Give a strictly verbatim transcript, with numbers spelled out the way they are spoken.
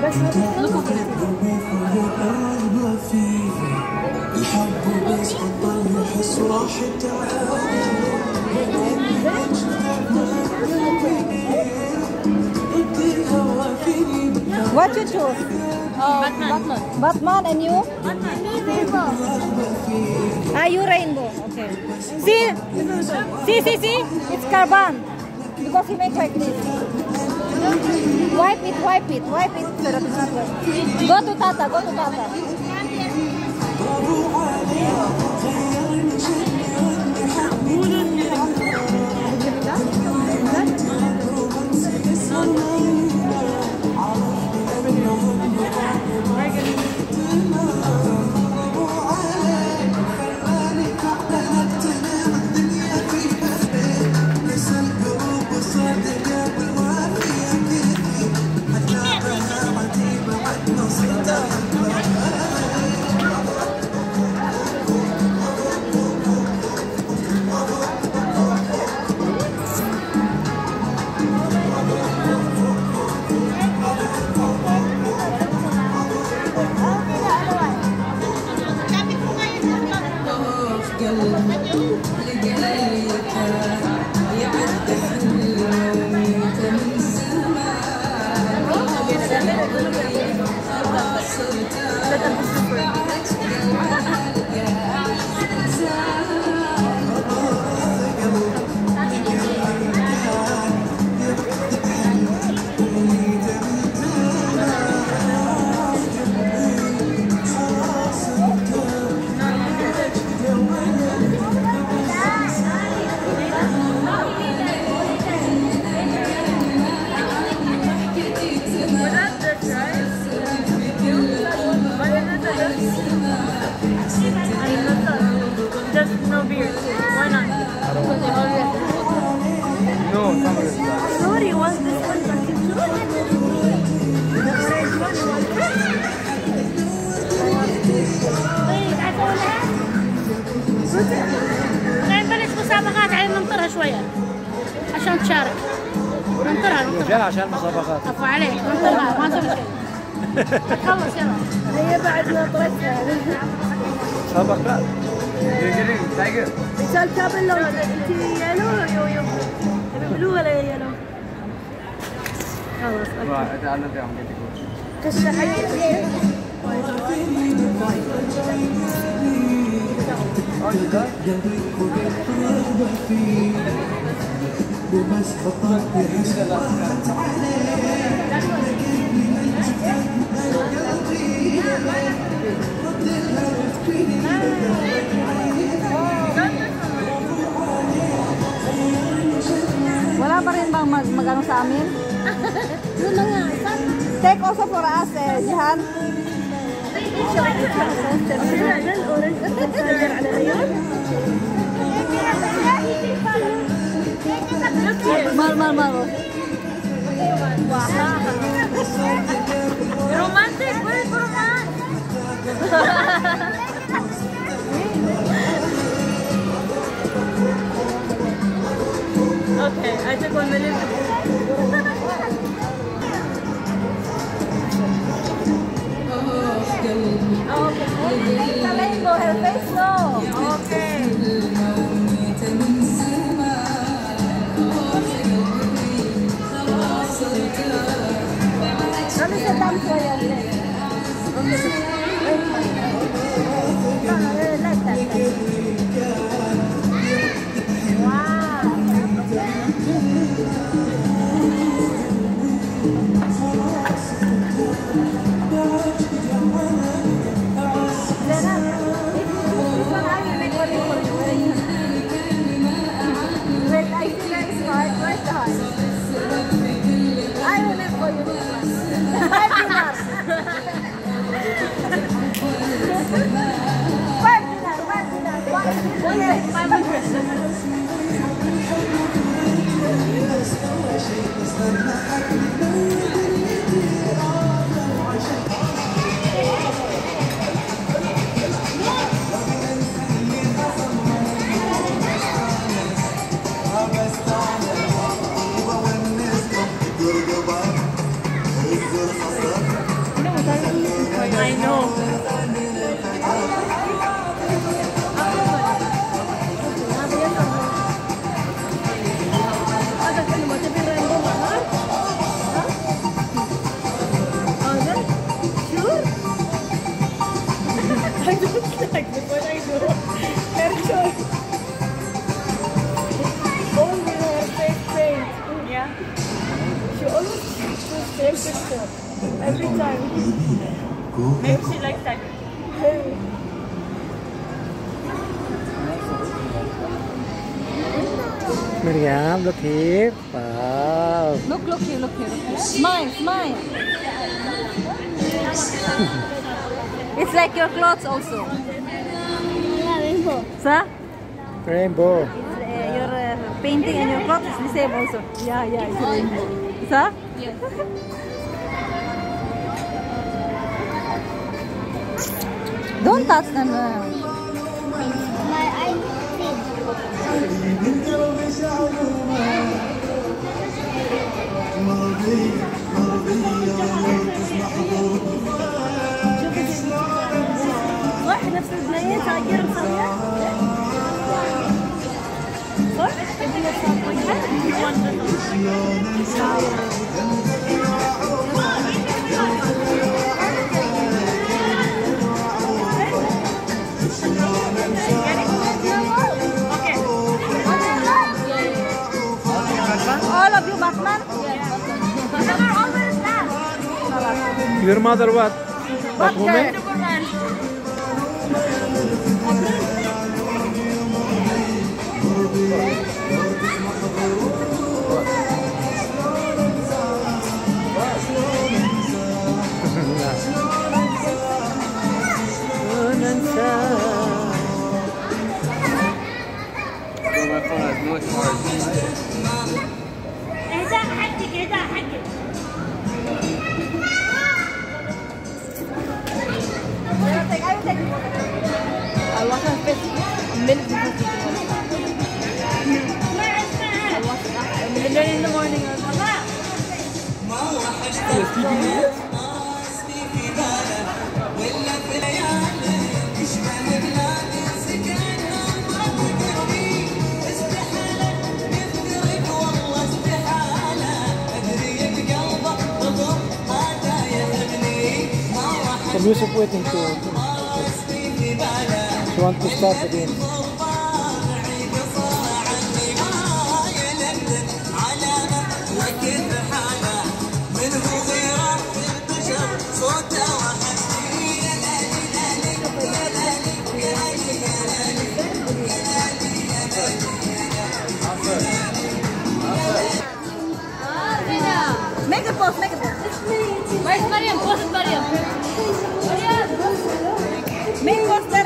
بس الحب بس بطل يحس راحته. What you choose? Oh, Batman. Batman and you? Batman. Rainbow. Ah, you rainbow. Okay. See? See, see, see? It's carbon. Because he makes like this. Wipe it, wipe it, wipe it so that it's not wet. Go to Tata, go to Tata. شوية عشان تشارك. ننطرها ننطرها عشان المسابقات. عفوا عليك، ننطرها ما نسوي شيء. خلص يلا. هي بعد نطرتها. مسابقات. جرين تايجر. مثال كابل لو انتي يلو يو يو. بلو ولا يلو؟ خلاص. قشة حقيقية. وبس بطلت يحس راحت wala pa rin bang mag magano sa amin? Yun na nga. Take also for us, eh, Jihan. Mal, mal, mal. Romantic, where's romance? Okay, I took one minute. It's a rainbow, her face, no. Okay. Kami sa dam ko yan. Good goodbye. like what I do. Hair choice. Only her face paint. Yeah. She always chooses same picture every time. Maybe she likes that. Hey. Miriam, look here. Wow. Look, look here, look here, look here. Smile, smile. It's like your clothes also. Yeah, rainbow. Sir? Rainbow. It's, uh, your uh, painting and your clothes is the same also. Yeah, yeah, it's rainbow. Sir? Yes. Don't touch them. Uh, My eye من قلبي شعلومة مرضي مرضي لو تسمح صح نفس البنية تاجر مسوية صح؟ تبي all of you Batman? Your mother what? What woman? My phone has no charge. اهدى حقك اهدى حقك I wash my face a minute before sleeping. I wash it after. And then in the morning. The music waiting to. She wants to start again. Make a pose, make a pose. Where's Mariam? Post Mariam. Mariam. Make pose.